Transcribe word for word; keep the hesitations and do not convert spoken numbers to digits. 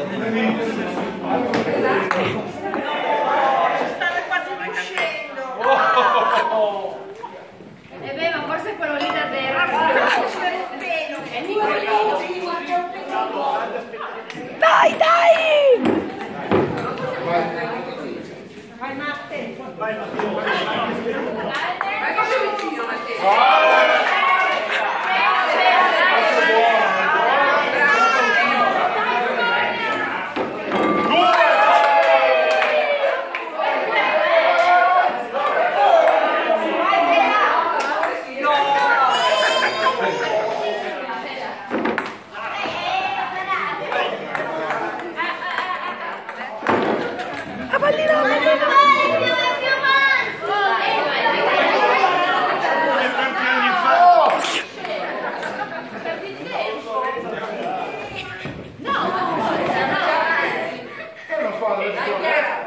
Stanno quasi uscendo. E beh, ma forse è quello lì da terra. È piccolino. Dai, dai! Vai Matte. Vai Matteo. Vai così vicino Matteo. La pallina, la pallina! No, no, no. È una squadra.